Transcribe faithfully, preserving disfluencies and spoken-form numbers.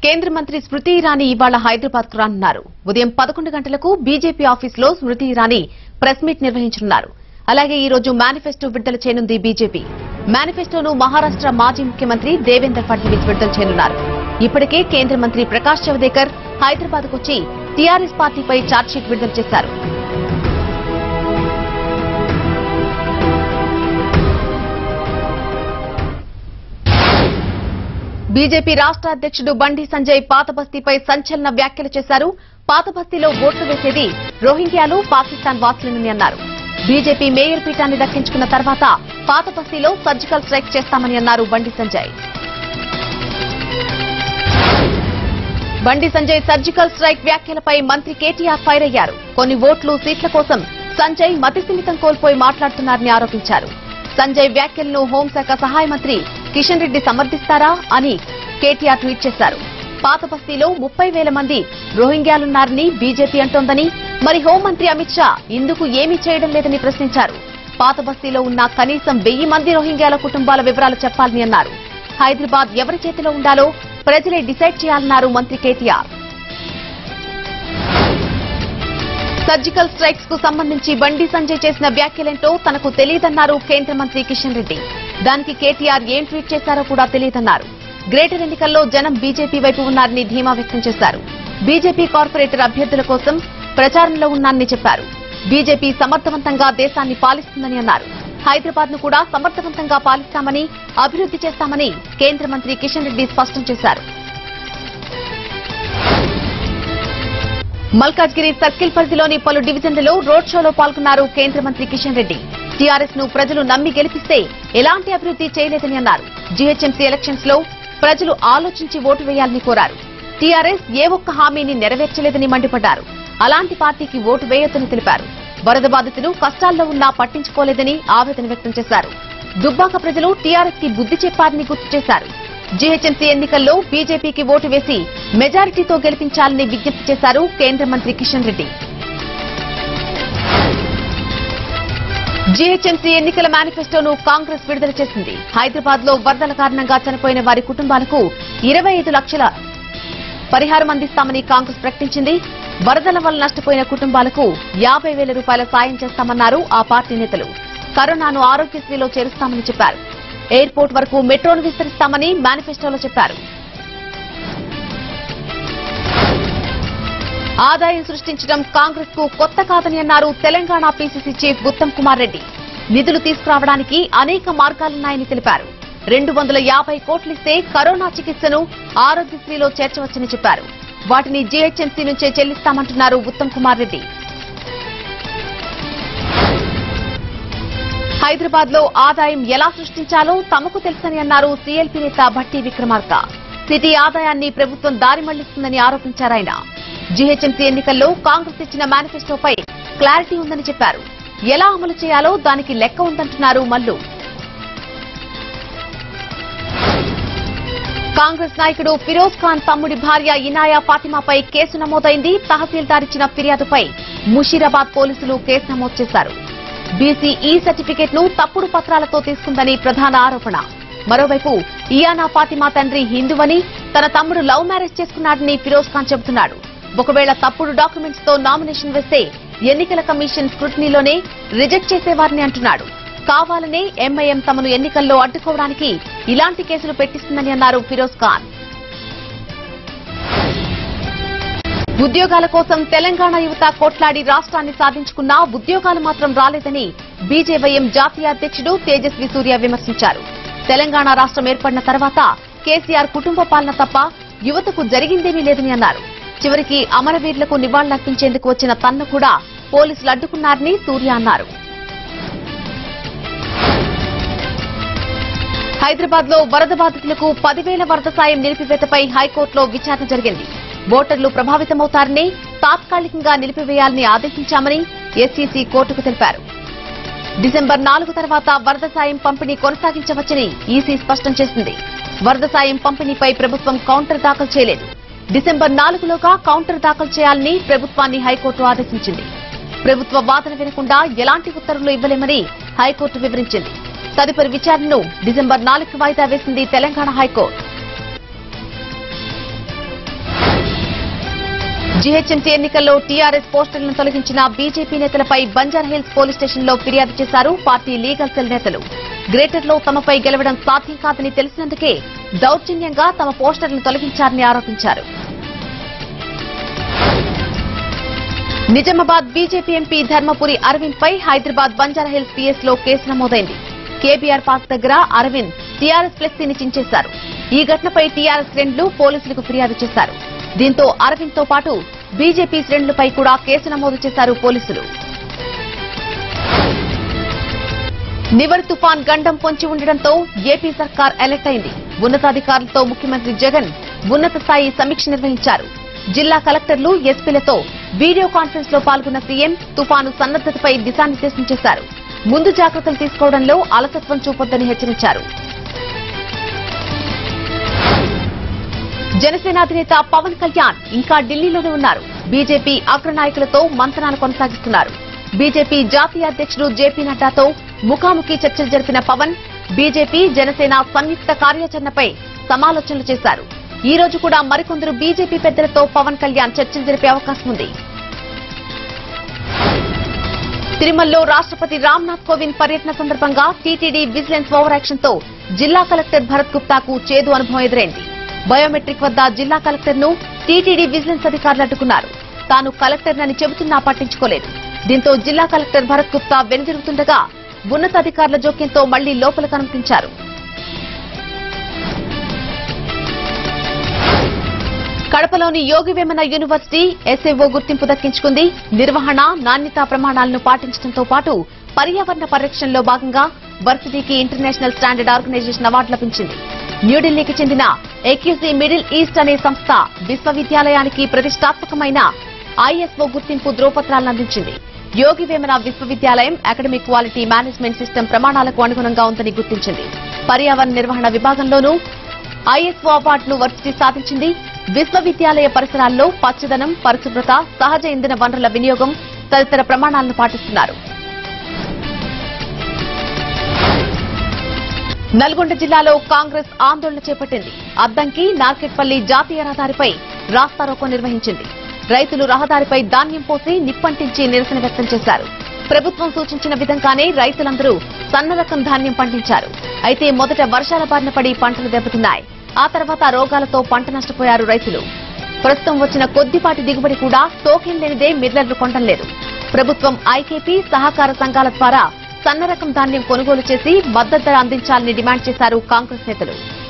కేంద్ర మంత్రి స్మృతి ఇరానీ ఇవాళ హైదరాబాద్ కు రానున్నారు. ఉదయం పదకొండు గంటలకు బీజేపీ ఆఫీసులో స్మృతి ఇరానీ ప్రెస్ మీట్ నిర్వహించనున్నారు. అలాగే ఈ రోజు మేనిఫెస్టో విడుదల చేయనుంది బీజేపీ. మేనిఫెస్టోను మహారాష్ట్ర మాజీ ముఖ్యమంత్రి దేవేంద్ర ఫడ్నవీస్ విడుదల చేయనున్నారు. ఇప్పటికే కేంద్ర మంత్రి ప్రకాష్ జవదేకర్ హైదరాబాద్ కు వచ్చి టీఆర్ఎస్ పార్టీపై ఛార్జ్షీట్ విడుదల చేశారు. బీజేపీ రాష్ట్ర అధ్యక్షుడు బండి సంజయ్ పాత బస్తీపై సంచలన వ్యాఖ్యలు చేశారు. పాత బస్తీలో ఓట్లు వేసేది రోహింగ్యాలు, పాకిస్తాన్ వాసులేనని అన్నారు. బీజేపీ మేయర్ పీఠాన్ని దక్కించుకున్న తర్వాత పాత బస్తీలో సర్జికల్ స్ట్రైక్ చేస్తామని అన్నారు బండి సంజయ్. బండి సంజయ్ సర్జికల్ స్ట్రైక్ వ్యాఖ్యలపై మంత్రి కేటీఆర్ ఫైర్ అయ్యారు. కొన్ని ఓట్లు, సీట్ల కోసం సంజయ్ మతిస్థిమితం కోల్పోయి మాట్లాడుతున్నారని ఆరోపించారు. సంజయ్ వ్యాఖ్యలను హోంశాఖ సహాయ మంత్రి కిషన్ రెడ్డి సమర్థిస్తారా అని కేటీఆర్ ట్వీట్ చేశారు. పాత బస్తీలో ముప్పై వేల మంది రోహింగ్యాలున్నారని బీజేపీ అంటోందని, మరి హోంమంత్రి అమిత్ షా ఇందుకు ఏమీ చేయడం లేదని ప్రశ్నించారు. పాత బస్తీలో ఉన్న కనీసం వెయ్యి మంది రోహింగ్యాల కుటుంబాల వివరాలు చెప్పాలని అన్నారు. హైదరాబాద్ ఎవరి చేతిలో ఉండాలో ప్రజలే డిసైడ్ చేయాలన్నారు మంత్రి కేటీఆర్. సర్జికల్ స్ట్రైక్స్ కు సంబంధించి బండి సంజయ్ చేసిన వ్యాఖ్యలేంటో తనకు తెలియదన్నారు కేంద్ర మంత్రి కిషన్ రెడ్డి. దానికి కేటీఆర్ ఏం ట్వీట్ చేశారో కూడా తెలియదన్నారు. గ్రేటర్ ఎన్నికల్లో జనం బీజేపీ వైపు ఉన్నారని ధీమా వ్యక్తం చేశారు. బీజేపీ కార్పొరేటర్ అభ్యర్థుల కోసం ప్రచారంలో ఉన్నారని చెప్పారు. బీజేపీ సమర్థవంతంగా దేశాన్ని పాలిస్తుందని అన్నారు. హైదరాబాద్ ను కూడా సమర్థవంతంగా పాలిస్తామని, అభివృద్ది చేస్తామని కేంద్ర మంత్రి కిషన్ రెడ్డి స్పష్టం చేశారు. మల్కాజ్గిరి సర్కిల్ పరిధిలోని పలు డివిజన్లలో రోడ్ షోలో పాల్గొన్నారు కేంద్ర మంత్రి కిషన్ రెడ్డి. టీఆర్ఎస్ ను ప్రజలు నమ్మి గెలిపిస్తే ఎలాంటి అభివృద్ది చేయలేదని అన్నారు. జీహెచ్ఎంసీ ఎలక్షన్స్ లో ప్రజలు ఆలోచించి ఓటు వేయాలని కోరారు. టీఆర్ఎస్ ఏ ఒక్క హామీని నెరవేర్చలేదని మండిపడ్డారు. అలాంటి పార్టీకి ఓటు వేయొద్దని తెలిపారు. వరద బాధితులు కష్టాల్లో ఉన్నా పట్టించుకోలేదని ఆవేదన వ్యక్తం చేశారు. దుబ్బాక ప్రజలు టీఆర్ఎస్ కి బుద్ది చెప్పారని గుర్తు చేశారు. జీహెచ్ఎంసీ ఎన్నికల్లో బీజేపీకి ఓటు వేసి మెజారిటీతో గెలిపించాలని విజ్ఞప్తి చేశారు కేంద్ర మంత్రి కిషన్ రెడ్డి. జీహెచ్ఎంసీ ఎన్నికల మేనిఫెస్టోను కాంగ్రెస్ విడుదల చేసింది. హైదరాబాద్ లో వరదల కారణంగా చనిపోయిన వారి కుటుంబాలకు ఇరవై ఐదు లక్షల పరిహారం అందిస్తామని కాంగ్రెస్ ప్రకటించింది. వరదల వల్ల నష్టపోయిన కుటుంబాలకు యాభై వేల రూపాయల సాయం చేస్తామన్నారు ఆ పార్టీ నేతలు. కరోనాను ఆరోగ్యశ్రీలో చేరుస్తామని చెప్పారు. ఎయిర్పోర్ట్ వరకు మెట్రోను విస్తరిస్తామని మేనిఫెస్టోలో చెప్పారు. ఆదాయం సృష్టించడం కాంగ్రెస్ కు కొత్త కాదని అన్నారు తెలంగాణ పీసీసీ చీఫ్ ఉత్తమ్ కుమార్ రెడ్డి. నిధులు తీసుకురావడానికి అనేక మార్గాలున్నాయని తెలిపారు. రెండు వందల యాభై కోట్లిస్తే కరోనా చికిత్సను ఆరోగ్యశ్రీలో చేర్చవచ్చని చెప్పారు. వాటిని జీహెచ్ఎంసీ నుంచే చెల్లిస్తామంటున్నారు ఉత్తమ్ కుమార్ రెడ్డి. హైదరాబాద్ లో ఆదాయం ఎలా సృష్టించాలో తమకు తెలుసని అన్నారు సీఎల్పీ నేత భక్తి విక్రమార్క. సిటీ ఆదాయాన్ని ప్రభుత్వం దారి మళ్లిస్తుందని ఆరోపించారాయన. జీహెచ్ఎంసీ ఎన్నికల్లో కాంగ్రెస్ ఇచ్చిన మేనిఫెస్టోపై క్లారిటీ ఉందని చెప్పారు. ఎలా అమలు చేయాలో దానికి లెక్క ఉందంటున్నారు మల్లు. కాంగ్రెస్ నాయకుడు ఫిరోజ్ ఖాన్ తమ్ముడి భార్య ఇనాయా ఫాతిమాపై కేసు నమోదైంది. తహసీల్దార్ ఇచ్చిన ఫిర్యాదుపై ముషీరాబాద్ పోలీసులు కేసు నమోదు చేశారు. బీసీ ఈ సర్టిఫికెట్ ను తప్పుడు పత్రాలతో తీసుకుందని ప్రధాన ఆరోపణ. మరోవైపు ఇయానా ఫాతిమా తండ్రి హిందువని, తన తమ్ముడు లవ్ మ్యారేజ్ చేసుకున్నాడని ఫిరోజ్ ఖాన్ చెబుతున్నాడు. ఒకవేళ తప్పుడు డాక్యుమెంట్స్ తో నామినేషన్ వేస్తే ఎన్నికల కమిషన్ స్క్రూటినీలోనే రిజెక్ట్ చేసేవారని అంటున్నాడు. కావాలనే ఎంఐఎం తమను ఎన్నికల్లో అడ్డుకోవడానికి ఇలాంటి కేసులు పెట్టిస్తుందని అన్నారు ఫిరోజ్ ఖాన్. ఉద్యోగాల కోసం తెలంగాణ యువత కొట్లాడి రాష్ట్రాన్ని సాధించుకున్నా ఉద్యోగాలు మాత్రం రాలేదని బీజేవైఎం జాతీయ అధ్యక్షుడు తేజస్వి సూర్య విమర్శించారు. తెలంగాణ రాష్ట్రం ఏర్పడిన తర్వాత కేసీఆర్ కుటుంబ పాలన తప్ప యువతకు జరిగిందేమీ లేదని అన్నారు. చివరికి అమరవీరులకు నివాళులర్పించేందుకు వచ్చిన తన్ను కూడా పోలీసులు అడ్డుకున్నారని సూర్య అన్నారు. హైదరాబాద్ లో వరద బాధితులకు పదివేల వరద సాయం నిలిపివేతపై హైకోర్టులో విచారణ జరిగింది. ఓటర్లు ప్రభావితమవుతారని, తాత్కాలికంగా నిలిపివేయాలని ఆదేశించామని ఎస్ఈసీ కోర్టుకు తెలిపారు. డిసెంబర్ నాలుగు తర్వాత వరద సాయం పంపిణీ కొనసాగించవచ్చని ఈసీ స్పష్టం చేసింది. వరద సాయం పంపిణీపై ప్రభుత్వం కౌంటర్ దాఖలు చేయలేదు. డిసెంబర్ నాలుగులోగా కౌంటర్ దాఖలు చేయాలని ప్రభుత్వాన్ని హైకోర్టు ఆదేశించింది. ప్రభుత్వ వాదన వినకుండా ఎలాంటి ఉత్తర్వులు ఇవ్వలేమని హైకోర్టు వివరించింది. తదుపరి విచారణను డిసెంబర్ నాలుగుకు వాయిదా వేసింది తెలంగాణ హైకోర్టు. జీహెచ్ఎంసీ ఎన్నికల్లో టీఆర్ఎస్ పోస్టర్లను తొలగించిన బీజేపీ నేతలపై బంజారాహిల్స్ పోలీస్ స్టేషన్లో ఫిర్యాదు చేశారు పార్టీ లీగల్ సెల్ నేతలు. గ్రేటర్లో తమపై గెలవడం సాధ్యం కాదని తెలిసినందుకే దౌర్జన్యంగా తమ పోస్టర్లను తొలగించారని ఆరోపించారు. నిజామాబాద్ బీజేపీ ఎంపీ ధర్మపురి అరవింద్ పై హైదరాబాద్ బంజారాహిల్స్ పీఎస్ లో కేసు నమోదైంది. కేబీఆర్ పార్క్ దగ్గర అరవింద్ టీఆర్ఎస్ ఫ్లెక్సీని చించేశారు. ఈ ఘటనపై టీఆర్ఎస్ శ్రేణులు పోలీసులకు ఫిర్యాదు చేశారు. దీంతో అరవింద్ తో పాటు బీజేపీ శ్రేణులపై కూడా కేసు నమోదు చేశారు పోలీసులు. నివర్ తుఫాన్ గండం పొంచి ఉండడంతో ఏపీ సర్కార్ అలర్ట్ అయింది. ఉన్నతాధికారులతో ముఖ్యమంత్రి జగన్ ఉన్నత స్థాయి సమీక్ష నిర్వహించారు. జిల్లా కలెక్టర్లు ఎస్పీలతో వీడియో కాన్ఫరెన్స్ లో పాల్గొన్న సీఎం తుఫాను సన్నద్దతపై దిశానిర్దేశం చేశారు. ముందు జాగ్రత్తలు తీసుకోవడంలో అలసత్వం చూపొద్దని హెచ్చరించారు. జనసేన అధినేత పవన్ కళ్యాణ్ ఇంకా ఢిల్లీలోనే ఉన్నారు. బీజేపీ అగ్రనాయకులతో మంతనాలు కొనసాగిస్తున్నారు. బీజేపీ జాతీయ అధ్యక్షుడు జేపీ నడ్డాతో ముఖాముఖి చర్చలు జరిపిన పవన్ బీజేపీ జనసేన సంయుక్త కార్యాచరణపై సమాలోచనలు చేశారు. ఈ రోజు కూడా మరికొందరు బీజేపీ పెద్దలతో పవన్ కళ్యాణ్ చర్చలు జరిపే అవకాశం ఉంది. తిరుమలలో రాష్ట్రపతి రామ్నాథ్ కోవింద్ పర్యటన సందర్భంగా టీటీడీ విజిలెన్స్ ఓవర్ యాక్షన్ తో జిల్లా కలెక్టర్ భరత్ గుప్తాకు చేదు అనుభవం ఎదురైంది. బయోమెట్రిక్ వద్ద జిల్లా కలెక్టర్ ను టీటీడీ విజిలెన్స్ అధికారులు అడ్డుకున్నారు. తాను కలెక్టర్నని చెబుతున్నా పట్టించుకోలేదు. దీంతో జిల్లా కలెక్టర్ భరత్ గుప్తా వెనుదిరుగుతుండగా ఉన్నతాధికారుల జోక్యంతో మళ్లీ లోపలికి అనుమతించారు. కడపలోని యోగివేమన యూనివర్సిటీ ఎస్ఏఓ గుర్తింపు దక్కించుకుంది. నిర్వహణ, నాణ్యతా ప్రమాణాలను పాటించడంతో పాటు పర్యావరణ పరిరక్షణలో భాగంగా వర్సిటీకి ఇంటర్నేషనల్ స్టాండర్డ్ ఆర్గనైజేషన్ అవార్డు లభించింది. న్యూఢిల్లీకి చెందిన ఏక్యూసీ మిడిల్ ఈస్ట్ అనే సంస్థ విశ్వవిద్యాలయానికి ప్రతిష్టాత్మకమైన ఐఎస్ఓ గుర్తింపు ధ్రువపత్రాలను అందించింది. యోగివేమన విశ్వవిద్యాలయం అకాడమిక్ క్వాలిటీ మేనేజ్మెంట్ సిస్టమ్ ప్రమాణాలకు అనుగుణంగా ఉందని గుర్తించింది. పర్యావరణ నిర్వహణ విభాగంలోనూ ఐఎస్ఓ అవార్డును వర్సిటీ సాధించింది. విశ్వవిద్యాలయ పరిసరాల్లో పచ్చదనం, పరిశుభ్రత, సహజ ఇంధన వనరుల వినియోగం తదితర ప్రమాణాలను పాటిస్తున్నారు. నల్గొండ జిల్లాలో కాంగ్రెస్ ఆందోళన చేపట్టింది. అద్దంకి, నార్కెట్పల్లి జాతీయ రహదారిపై రాస్తారోకో నిర్వహించింది. రైతులు రహదారిపై ధాన్యం పోసి నిప్పంటించి నిరసన వ్యక్తం చేశారు. ప్రభుత్వం సూచించిన విధంగానే రైతులందరూ సన్నరకం ధాన్యం పండించారు. అయితే మొదట వర్షాల బారిన పడి పంటలు దెబ్బతిన్నాయి. ఆ తర్వాత రోగాలతో పంట నష్టపోయారు రైతులు. ప్రస్తుతం వచ్చిన కొద్దిపాటి దిగుబడి కూడా టోకెన్ లేనిదే మిల్లర్లు కొనడం లేదు. ప్రభుత్వం ఐకేపీ, సహకార సంఘాల ద్వారా సన్నరకం ధాన్యం కొనుగోలు చేసి మద్దతు ధర అందించాలని డిమాండ్ చేశారు కాంగ్రెస్ నేతలు.